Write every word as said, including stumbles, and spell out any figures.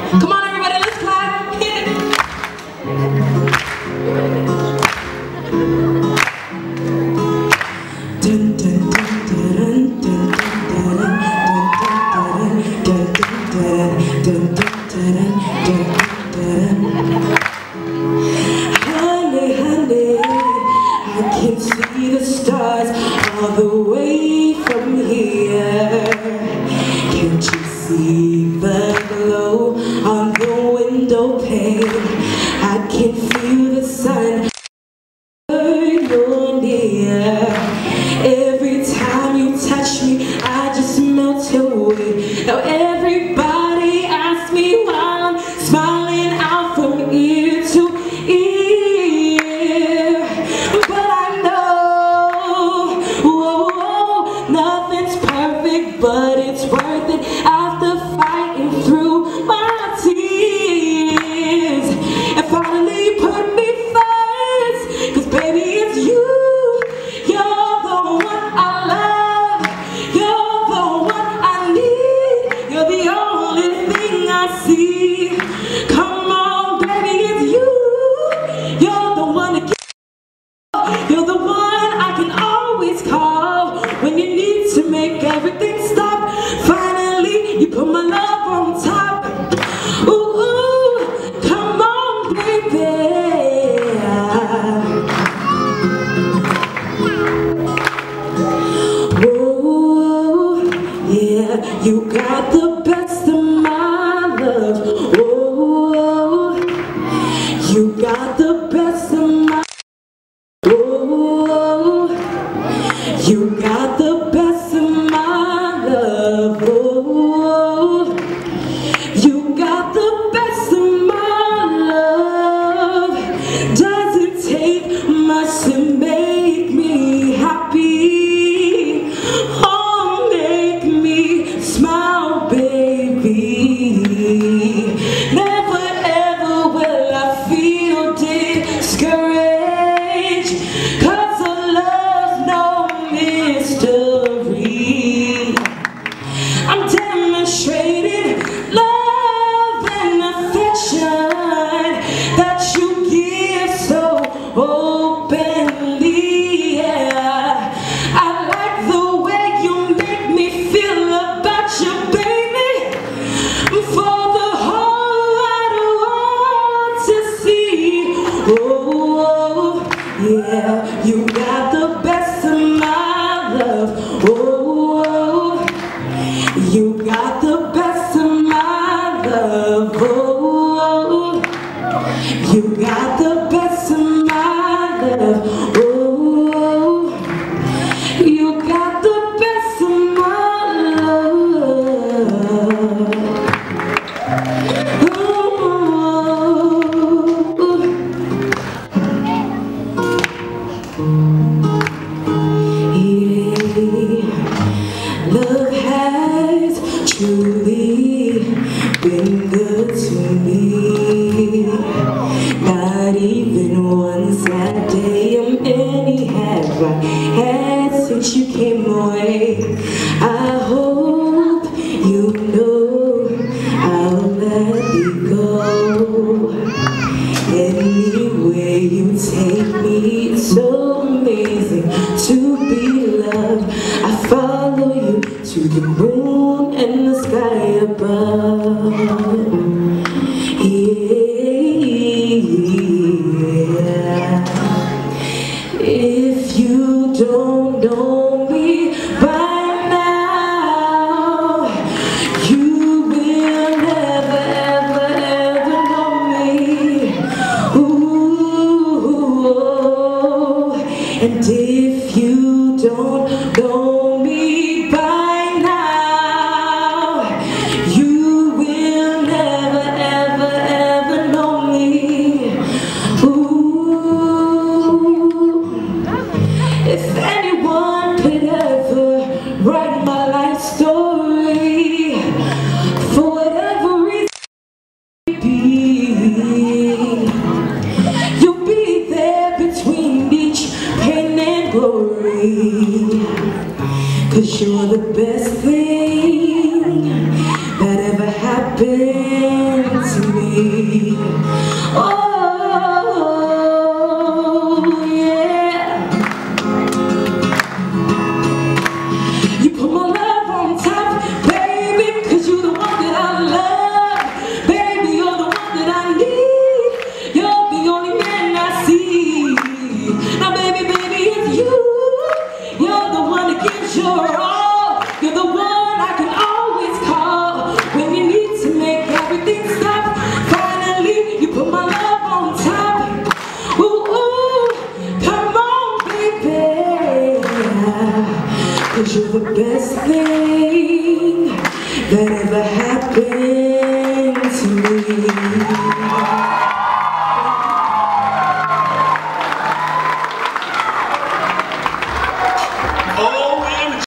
Come on, everybody, let's clap. Hit it. Dun, dun, dun, dun, dun, dun, dun, dun, dun, dun, dun, dun. Honey, honey, I can see the stars all the way from here. Can't you see the glow on the window pane? I can feel the sun burn your near. Every time you touch me, I just melt away. Now everybody asks me why I'm smiling out from ear to ear. But I know, whoa, whoa, nothing's perfect, but it's worth it after fighting through my tears. And finally put me first, 'cause baby it's you. You're the one I love. You're the one I need. You're the only thing I see. Come on, baby, it's you. You're the one to get. You're the one I can always call when you need to make everything stop. Finally, you put my love on top. Ooh, ooh, come on, baby. Oh, yeah, you got the best of my love. Oh, you got the best of my. Oh, you got the best of my love. Oh, you got the best of my love. Doesn't take much to make me happy. Oh, make me smile, baby. Never ever will I feel discouraged, 'cause our love's no mystery. I'm demonstrating love and affection that you give so openly. Yeah, I like the way you make me feel about you, baby, for the whole wide world to see. Oh, yeah, you got the best of my love. Oh, you got the best of my love. Oh, you got the best of my love. Oh, you got the best of my love. Love has truly been good to me. Not even one sad day of any have I had since you came away. I hope you know I'll let you go. Anywhere you take me, it's so amazing to be loved. I follow you to the moon and the sky above. Yeah. If you don't know me by now, you will never, ever, ever know me. Ooh, and if you don't know me by now, you will never, ever, ever know me. Ooh, if anyone could ever write my life story, for whatever reason it be, you'll be there between each pain and glory. 'Cause you're the best thing that ever happened here.